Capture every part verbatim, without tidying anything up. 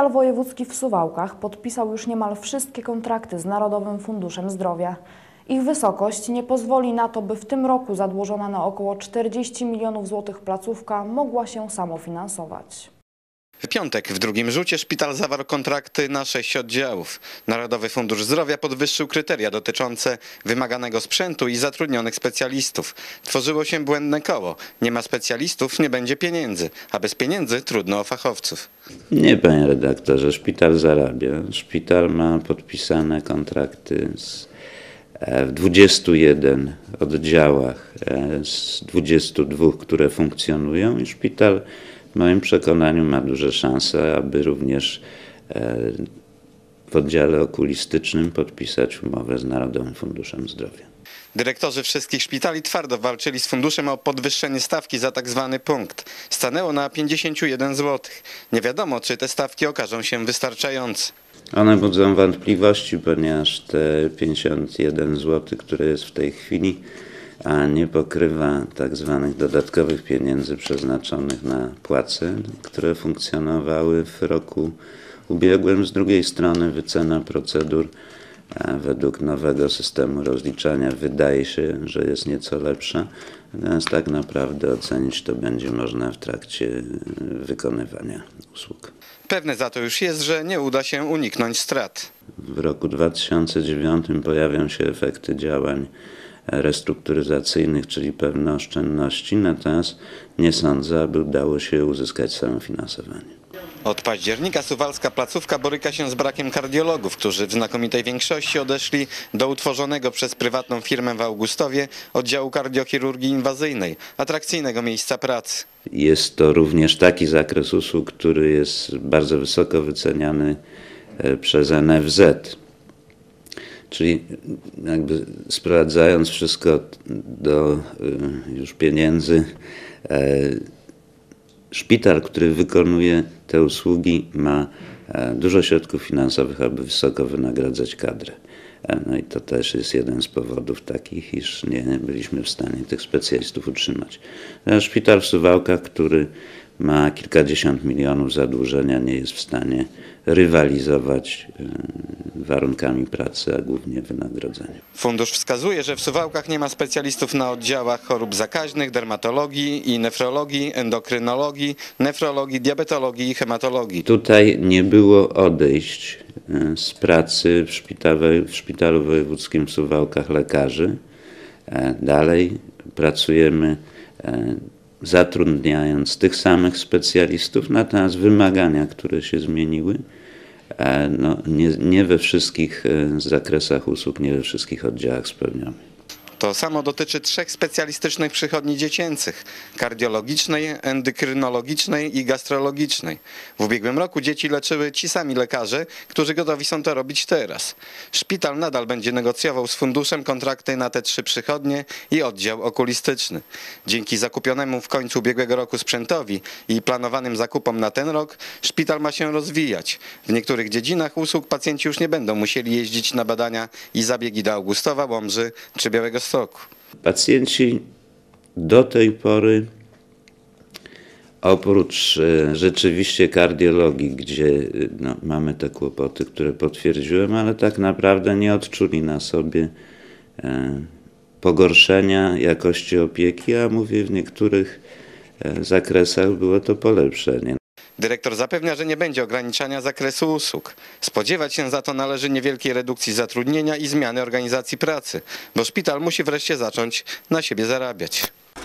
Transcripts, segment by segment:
Szpital Wojewódzki w Suwałkach podpisał już niemal wszystkie kontrakty z Narodowym Funduszem Zdrowia. Ich wysokość nie pozwoli na to, by w tym roku zadłużona na około czterdzieści milionów złotych placówka mogła się samofinansować. W piątek w drugim rzucie szpital zawarł kontrakty na sześć oddziałów. Narodowy Fundusz Zdrowia podwyższył kryteria dotyczące wymaganego sprzętu i zatrudnionych specjalistów. Tworzyło się błędne koło. Nie ma specjalistów, nie będzie pieniędzy, a bez pieniędzy trudno o fachowców. Nie, panie redaktorze, szpital zarabia. Szpital ma podpisane kontrakty z, w dwudziestu jeden oddziałach z dwudziestu dwóch, które funkcjonują i szpital w moim przekonaniu ma duże szanse, aby również w oddziale okulistycznym podpisać umowę z Narodowym Funduszem Zdrowia. Dyrektorzy wszystkich szpitali twardo walczyli z funduszem o podwyższenie stawki za tak zwany punkt. Stanęło na pięćdziesiąt jeden złotych. Nie wiadomo, czy te stawki okażą się wystarczające. One budzą wątpliwości, ponieważ te pięćdziesiąt jeden złotych, które jest w tej chwili, a nie pokrywa tak zwanych dodatkowych pieniędzy przeznaczonych na płace, które funkcjonowały w roku ubiegłym. Z drugiej strony wycena procedur według nowego systemu rozliczania wydaje się, że jest nieco lepsza, natomiast tak naprawdę ocenić to będzie można w trakcie wykonywania usług. Pewne za to już jest, że nie uda się uniknąć strat. W roku dwa tysiące dziewiątym pojawią się efekty działań restrukturyzacyjnych, czyli pewne oszczędności, natomiast nie sądzę, aby udało się uzyskać samofinansowanie. Od października suwalska placówka boryka się z brakiem kardiologów, którzy w znakomitej większości odeszli do utworzonego przez prywatną firmę w Augustowie oddziału kardiochirurgii inwazyjnej, atrakcyjnego miejsca pracy. Jest to również taki zakres usług, który jest bardzo wysoko wyceniany przez N F Z. Czyli jakby sprowadzając wszystko do już pieniędzy, szpital, który wykonuje te usługi, ma dużo środków finansowych, aby wysoko wynagradzać kadrę. No i to też jest jeden z powodów takich, iż nie byliśmy w stanie tych specjalistów utrzymać. Szpital w Suwałkach, który ma kilkadziesiąt milionów zadłużenia, nie jest w stanie rywalizować warunkami pracy, a głównie wynagrodzeniem. Fundusz wskazuje, że w Suwałkach nie ma specjalistów na oddziałach chorób zakaźnych, dermatologii i nefrologii, endokrynologii, nefrologii, diabetologii i hematologii. Tutaj nie było odejść z pracy w szpitalu, w szpitalu wojewódzkim w Suwałkach lekarzy. Dalej pracujemy zatrudniając tych samych specjalistów, natomiast wymagania, które się zmieniły, no, nie, nie we wszystkich zakresach usług, nie we wszystkich oddziałach spełniamy. To samo dotyczy trzech specjalistycznych przychodni dziecięcych: kardiologicznej, endokrynologicznej i gastrologicznej. W ubiegłym roku dzieci leczyły ci sami lekarze, którzy gotowi są to robić teraz. Szpital nadal będzie negocjował z funduszem kontrakty na te trzy przychodnie i oddział okulistyczny. Dzięki zakupionemu w końcu ubiegłego roku sprzętowi i planowanym zakupom na ten rok, szpital ma się rozwijać. W niektórych dziedzinach usług pacjenci już nie będą musieli jeździć na badania i zabiegi do Augustowa, Łomży czy Białegostoku. Pacjenci do tej pory, oprócz rzeczywiście kardiologii, gdzie no, mamy te kłopoty, które potwierdziłem, ale tak naprawdę nie odczuli na sobie e, pogorszenia jakości opieki, a mówię, w niektórych e, zakresach było to polepszenie. Dyrektor zapewnia, że nie będzie ograniczania zakresu usług. Spodziewać się za to należy niewielkiej redukcji zatrudnienia i zmiany organizacji pracy, bo szpital musi wreszcie zacząć na siebie zarabiać.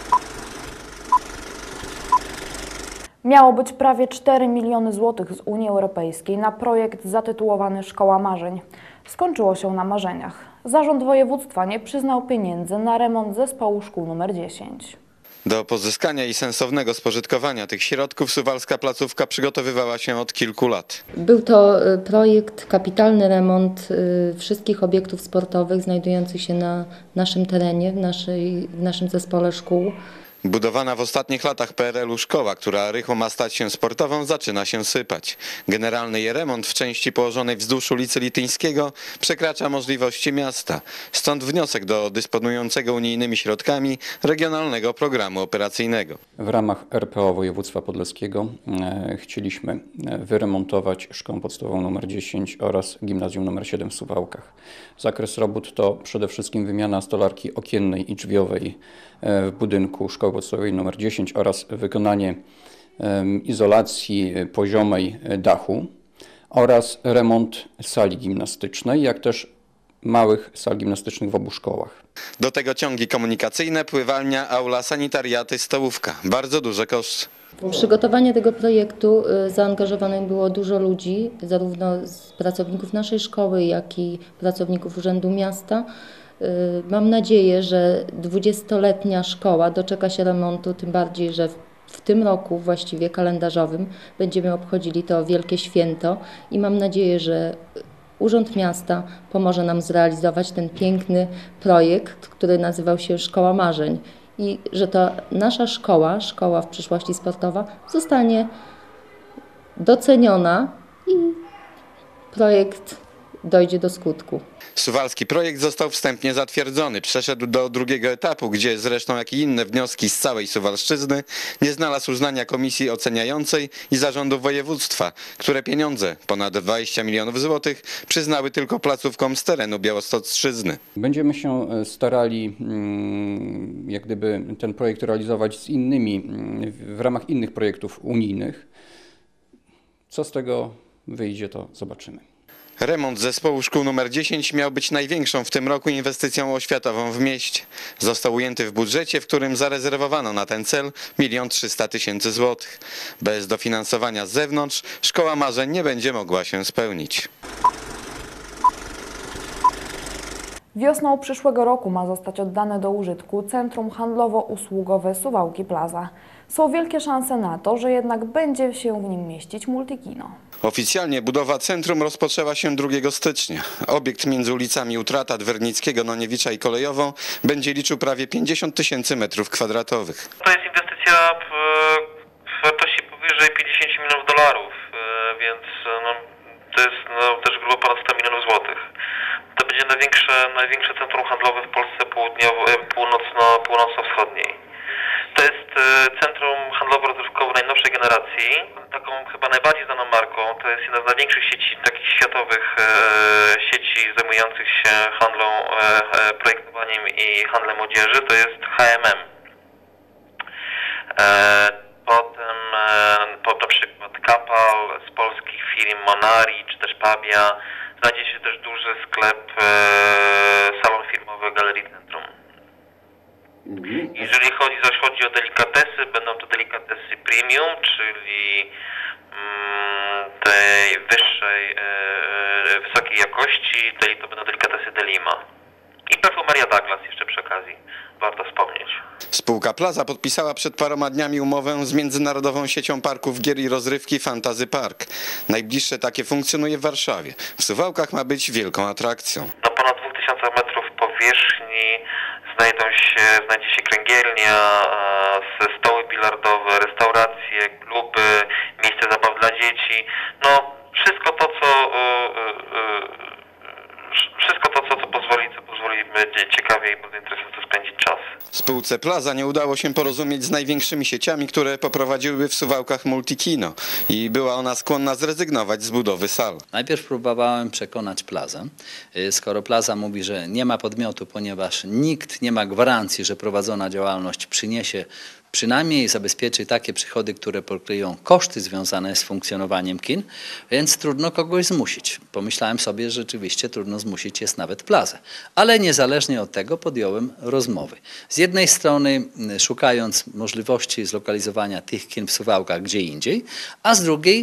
Miało być prawie cztery miliony złotych z Unii Europejskiej na projekt zatytułowany Szkoła Marzeń. Skończyło się na marzeniach. Zarząd województwa nie przyznał pieniędzy na remont zespołu szkół numer dziesięć. Do pozyskania i sensownego spożytkowania tych środków suwalska placówka przygotowywała się od kilku lat. Był to projekt, kapitalny remont wszystkich obiektów sportowych znajdujących się na naszym terenie, w, naszej, w naszym zespole szkół. Budowana w ostatnich latach P R L-u szkoła, która rychło ma stać się sportową, zaczyna się sypać. Generalny jej remont w części położonej wzdłuż ulicy Lityńskiego przekracza możliwości miasta. Stąd wniosek do dysponującego unijnymi środkami Regionalnego Programu Operacyjnego. W ramach R P O województwa podlaskiego e, chcieliśmy wyremontować szkołę podstawową nr dziesięć oraz gimnazjum nr siedem w Suwałkach. Zakres robót to przede wszystkim wymiana stolarki okiennej i drzwiowej w budynku szkoły podstawowej nr dziesięć oraz wykonanie izolacji poziomej dachu oraz remont sali gimnastycznej, jak też małych sal gimnastycznych w obu szkołach. Do tego ciągi komunikacyjne, pływalnia, aula, sanitariaty, stołówka. Bardzo duże koszty. W przygotowanie tego projektu zaangażowanych było dużo ludzi, zarówno z pracowników naszej szkoły, jak i pracowników Urzędu Miasta. Mam nadzieję, że dwudziestoletnia szkoła doczeka się remontu, tym bardziej, że w, w tym roku właściwie kalendarzowym będziemy obchodzili to wielkie święto i mam nadzieję, że Urząd Miasta pomoże nam zrealizować ten piękny projekt, który nazywał się Szkoła Marzeń i że to nasza szkoła, szkoła w przyszłości sportowa zostanie doceniona i projekt dojdzie do skutku. Suwalski projekt został wstępnie zatwierdzony. Przeszedł do drugiego etapu, gdzie zresztą jak i inne wnioski z całej Suwalszczyzny nie znalazł uznania komisji oceniającej i zarządu województwa, które pieniądze, ponad dwadzieścia milionów złotych, przyznały tylko placówkom z terenu Białostostrzyzny. Będziemy się starali jak gdyby ten projekt realizować z innymi, w ramach innych projektów unijnych. Co z tego wyjdzie, to zobaczymy. Remont zespołu szkół nr dziesięć miał być największą w tym roku inwestycją oświatową w mieście. Został ujęty w budżecie, w którym zarezerwowano na ten cel milion trzysta tysięcy złotych. Bez dofinansowania z zewnątrz Szkoła Marzeń nie będzie mogła się spełnić. Wiosną przyszłego roku ma zostać oddane do użytku Centrum Handlowo-Usługowe Suwałki Plaza. Są wielkie szanse na to, że jednak będzie się w nim mieścić multikino. Oficjalnie budowa centrum rozpoczęła się drugiego stycznia. Obiekt między ulicami Utrata, Dwernickiego, Noniewicza i Kolejową będzie liczył prawie pięćdziesiąt tysięcy metrów kwadratowych. To jest inwestycja w, w wartości powyżej pięćdziesiąt milionów dolarów, więc no, to jest no, też grubo ponad sto milionów złotych. To będzie największe, największe centrum handlowe w Polsce południowo, północno, północno-wschodniej. To jest centrum handlowo-rozrywkowe najnowszej generacji. Taką chyba najbardziej znaną marką, to jest jedna z największych sieci takich światowych e, sieci zajmujących się handlą, e, projektowaniem i handlem odzieży, to jest H and M. E, potem e, po, na przykład Kapal z polskich firm Monari czy też Pabia. Znajdzie się też duży sklep, e, salon firmowy Galerii Centrum. Jeżeli chodzi zaś chodzi o delikatesy, będą to delikatesy premium, czyli mm, tej wyższej, e, wysokiej jakości, to będą delikatesy Delima. I perfumeria Douglas jeszcze przy okazji, warto wspomnieć. Spółka Plaza podpisała przed paroma dniami umowę z międzynarodową siecią parków gier i rozrywki Fantasy Park. Najbliższe takie funkcjonuje w Warszawie. W Suwałkach ma być wielką atrakcją. Na ponad dwóch tysiącach metrów powierzchni znajdą się, znajdzie się kręgielnia, stoły bilardowe, restauracje, kluby, miejsce zabaw dla dzieci. No wszystko to, co wszystko to, co, co pozwoli, co pozwoli ciekawie i bardzo interesująco spędzić czas. Spółce Plaza nie udało się porozumieć z największymi sieciami, które poprowadziłyby w Suwałkach multikino i była ona skłonna zrezygnować z budowy sal. Najpierw próbowałem przekonać Plazę. Skoro Plaza mówi, że nie ma podmiotu, ponieważ nikt nie ma gwarancji, że prowadzona działalność przyniesie przynajmniej zabezpieczy takie przychody, które pokryją koszty związane z funkcjonowaniem kin, więc trudno kogoś zmusić. Pomyślałem sobie, że rzeczywiście trudno zmusić jest nawet Plazę. Ale niezależnie od tego podjąłem rozmowy. Z jednej strony szukając możliwości zlokalizowania tych kin w Suwałkach gdzie indziej, a z drugiej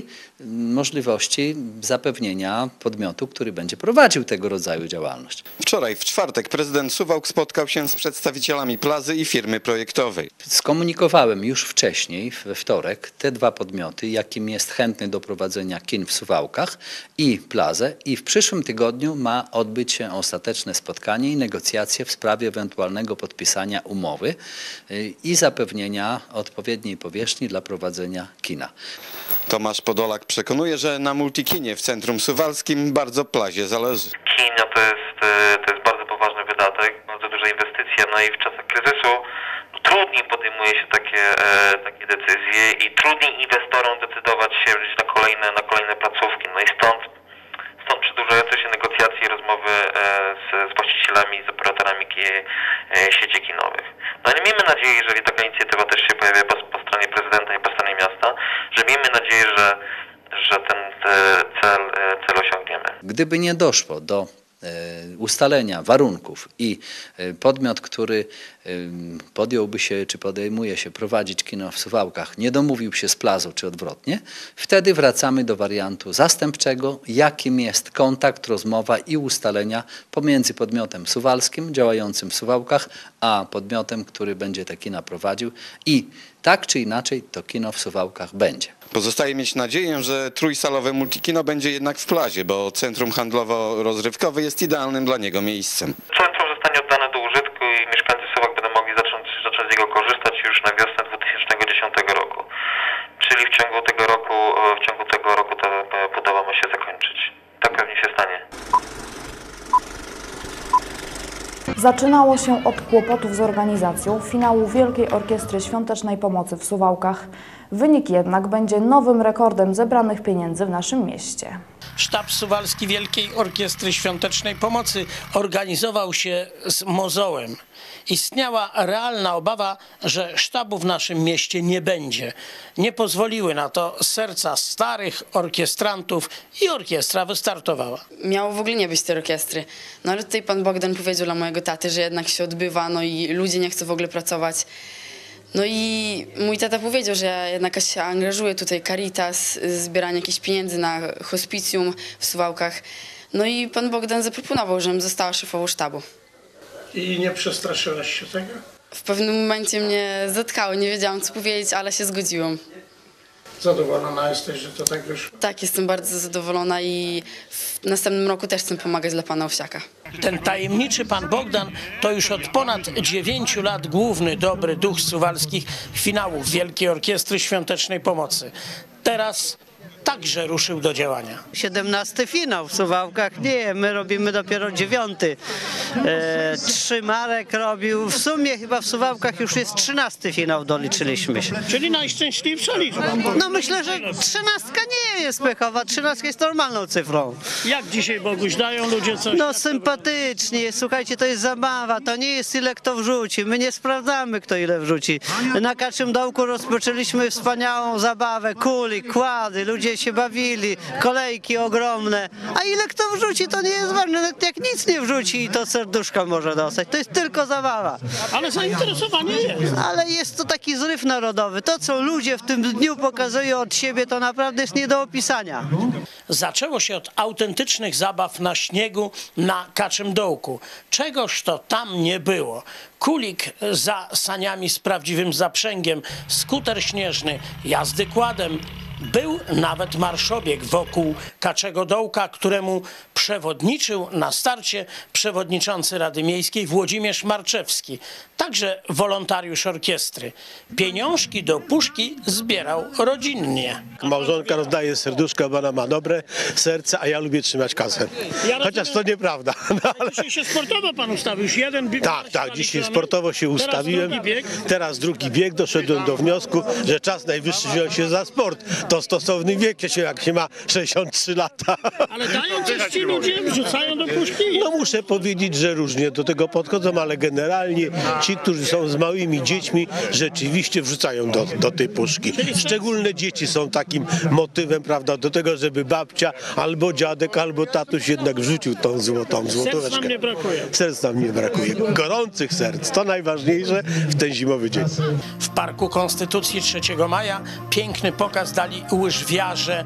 możliwości zapewnienia podmiotu, który będzie prowadził tego rodzaju działalność. Wczoraj, w czwartek, prezydent Suwałk spotkał się z przedstawicielami plazy i firmy projektowej. Skomunikowałem już wcześniej, we wtorek, te dwa podmioty, jakim jest chętny do prowadzenia kin w Suwałkach i plazę, i w przyszłym tygodniu ma odbyć się ostateczne spotkanie i negocjacje w sprawie ewentualnego podpisania umowy i zapewnienia odpowiedniej powierzchni dla prowadzenia kina. Tomasz Podolak przekonuje, że na multikinie w centrum suwalskim bardzo plazie zależy. Kino to jest, to jest bardzo poważny wydatek, bardzo duża inwestycja, no i w czasach kryzysu trudniej podejmuje się takie, takie decyzje i trudniej inwestorom decydować się na kolejne, na kolejne placówki. No i stąd, stąd przedłużające się negocjacje i rozmowy z, z właścicielami, z operatorami sieci kinowych. No ale miejmy nadzieję, jeżeli taka inicjatywa też się pojawia po, po stronie prezydenta i po stronie miasta, że miejmy nadzieję, że, że ten cel, cel osiągniemy. Gdyby nie doszło do ustalenia warunków i podmiot, który podjąłby się, czy podejmuje się prowadzić kino w Suwałkach, nie domówił się z plazą, czy odwrotnie, wtedy wracamy do wariantu zastępczego, jakim jest kontakt, rozmowa i ustalenia pomiędzy podmiotem suwalskim działającym w Suwałkach, a podmiotem, który będzie te kina prowadził i tak czy inaczej to kino w Suwałkach będzie. Pozostaje mieć nadzieję, że trójsalowe multikino będzie jednak w plazie, bo centrum handlowo-rozrywkowe jest idealnym dla niego miejscem. Centrum zostanie oddane do użytku i mieszkańcy Suwałk będą mogli zacząć, zacząć z niego korzystać już na wiosnę dwa tysiące dziesiątego roku. Czyli w ciągu tego roku, w ciągu tego roku ta budowa ma się zakończyć. Tak pewnie się stanie. Zaczynało się od kłopotów z organizacją finału Wielkiej Orkiestry Świątecznej Pomocy w Suwałkach. Wynik jednak będzie nowym rekordem zebranych pieniędzy w naszym mieście. Sztab Suwalski Wielkiej Orkiestry Świątecznej Pomocy organizował się z mozołem. Istniała realna obawa, że sztabu w naszym mieście nie będzie. Nie pozwoliły na to serca starych orkiestrantów i orkiestra wystartowała. Miało w ogóle nie być tej orkiestry. No ale tutaj pan Bogdan powiedział dla mojego taty, że jednak się odbywa, no i ludzie nie chcą w ogóle pracować. No i mój tata powiedział, że ja jednak się angażuję tutaj Caritas, zbieranie jakichś pieniędzy na hospicjum w Suwałkach. No i pan Bogdan zaproponował, żebym została szefową sztabu. I nie przestraszyłaś się tego? W pewnym momencie mnie zatkało, nie wiedziałam co powiedzieć, ale się zgodziłam. Zadowolona jesteś, że to tak wyszło? Tak, jestem bardzo zadowolona i w następnym roku też chcę pomagać dla pana Owsiaka. Ten tajemniczy pan Bogdan to już od ponad dziewięciu lat główny dobry duch suwalskich finałów Wielkiej Orkiestry Świątecznej Pomocy. Teraz także ruszył do działania. siedemnasty finał w Suwałkach. Nie, my robimy dopiero dziewiąty. E, trzy Marek robił. W sumie chyba w Suwałkach już jest trzynasty finał, doliczyliśmy się. Czyli najszczęśliwsza liczba. No myślę, że trzynastka nie jest pechowa. Trzynastka jest normalną cyfrą. Jak dzisiaj, Boguś, dają ludzie coś? No sympatycznie. Słuchajcie, to jest zabawa. To nie jest ile kto wrzuci. My nie sprawdzamy, kto ile wrzuci. Na Kaczym Dołku rozpoczęliśmy wspaniałą zabawę. Kuli, kłady, ludzie się bawili, kolejki ogromne. A ile kto wrzuci, to nie jest ważne. Nawet jak nic nie wrzuci, to serduszka może dostać. To jest tylko zabawa. Ale zainteresowanie jest. Ale jest to taki zryw narodowy. To, co ludzie w tym dniu pokazują od siebie, to naprawdę jest nie do opisania. Zaczęło się od autentycznych zabaw na śniegu na Kaczym Dołku. Czegoż to tam nie było. Kulik za saniami z prawdziwym zaprzęgiem, skuter śnieżny, jazdy kładem. Był nawet marszobieg wokół Kaczego Dołka, któremu przewodniczył na starcie przewodniczący Rady Miejskiej Włodzimierz Marczewski, także wolontariusz orkiestry. Pieniążki do puszki zbierał rodzinnie. Małżonka rozdaje serduszko, bo ona ma dobre serce, a ja lubię trzymać kasę. Chociaż to nieprawda. No, ale... Dzisiaj się sportowo pan ustawił, już jeden bieg. Tak, tak, dzisiaj sportowo się ustawiłem. Teraz drugi bieg. Teraz drugi bieg. Doszedłem do wniosku, że czas najwyższy wziąć się za sport. To stosowny wiek, się, jak się ma sześćdziesiąt trzy lata. Ale dają coś ci ludzie, wrzucają do puszki? No muszę powiedzieć, że różnie do tego podchodzą, ale generalnie ci, którzy są z małymi dziećmi, rzeczywiście wrzucają do, do tej puszki. Szczególne dzieci są takim motywem, prawda, do tego, żeby babcia albo dziadek, albo tatuś jednak wrzucił tą złotą złotóweczkę. Serc nam nie brakuje. Serc nam nie brakuje. Gorących serc, to najważniejsze w ten zimowy dzień. W Parku Konstytucji trzeciego maja piękny pokaz dali łyżwiarze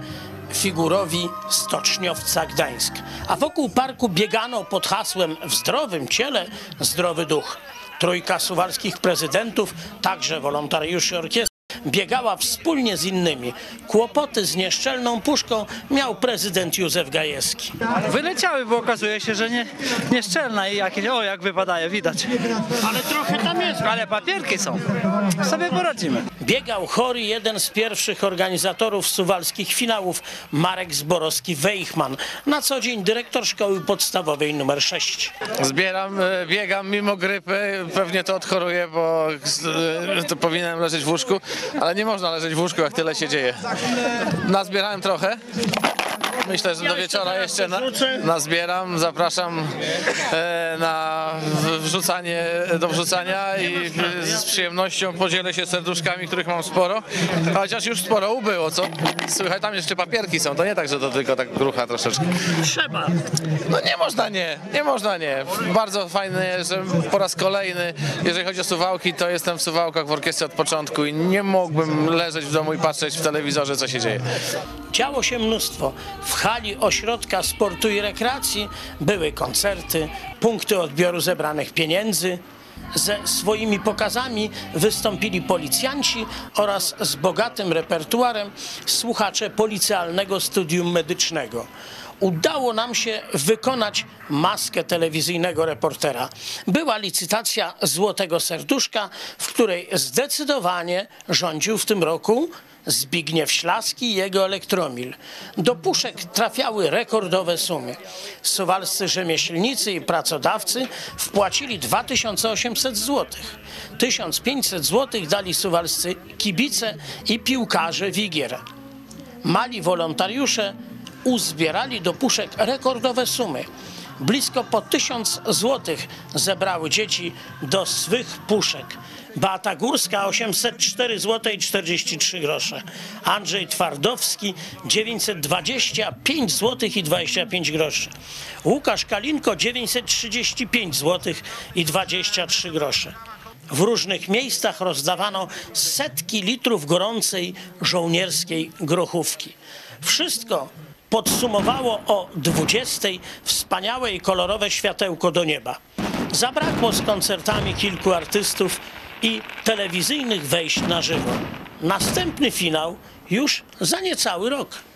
figurowi stoczniowca Gdańsk. A wokół parku biegano pod hasłem w zdrowym ciele zdrowy duch. Trójka suwalskich prezydentów, także wolontariuszy orkiestry, biegała wspólnie z innymi. Kłopoty z nieszczelną puszką miał prezydent Józef Gajewski. Wyleciały, bo okazuje się, że nie, nieszczelna i jakieś, o jak wypadają, widać. Ale trochę tam jest. Ale papierki są. Sobie poradzimy. Biegał chory jeden z pierwszych organizatorów suwalskich finałów, Marek Zborowski-Weichman. Na co dzień dyrektor szkoły podstawowej numer sześć. Zbieram, biegam mimo grypy, pewnie to odchoruję, bo to powinienem leżeć w łóżku, ale nie można leżeć w łóżku, jak tyle się dzieje. Nazbierałem trochę. Myślę, że do wieczora jeszcze na, nazbieram. Zapraszam e, na wrzucanie, do wrzucania i z przyjemnością podzielę się serduszkami, których mam sporo. Chociaż już sporo ubyło, co? Słychać, tam jeszcze papierki są. To nie tak, że to tylko tak grucha troszeczkę. Trzeba. No nie można nie, nie można nie. Bardzo fajne, że po raz kolejny, jeżeli chodzi o Suwałki, to jestem w Suwałkach w orkiestrze od początku i nie mógłbym leżeć w domu i patrzeć w telewizorze, co się dzieje. Działo się mnóstwo. W hali Ośrodka Sportu i Rekreacji były koncerty, punkty odbioru zebranych pieniędzy. Ze swoimi pokazami wystąpili policjanci oraz z bogatym repertuarem słuchacze Policealnego Studium Medycznego. Udało nam się wykonać maskę telewizyjnego reportera. Była licytacja Złotego Serduszka, w której zdecydowanie rządził w tym roku Zbigniew Ślaski i jego Elektromil. Do puszek trafiały rekordowe sumy. Suwalscy rzemieślnicy i pracodawcy wpłacili dwa tysiące osiemset złotych. tysiąc pięćset złotych dali suwalscy kibice i piłkarze Wigier. Mali wolontariusze uzbierali do puszek rekordowe sumy. Blisko po tysiąc złotych zebrały dzieci do swych puszek. Beata Górska osiemset cztery złote i czterdzieści trzy grosze. Andrzej Twardowski dziewięćset dwadzieścia pięć złotych i dwadzieścia pięć groszy. Łukasz Kalinko dziewięćset trzydzieści pięć złotych i dwadzieścia trzy grosze. W różnych miejscach rozdawano setki litrów gorącej żołnierskiej grochówki. Wszystko podsumowało o dwudziestej wspaniałe i kolorowe światełko do nieba. Zabrakło z koncertami kilku artystów i telewizyjnych wejść na żywo. Następny finał już za niecały rok.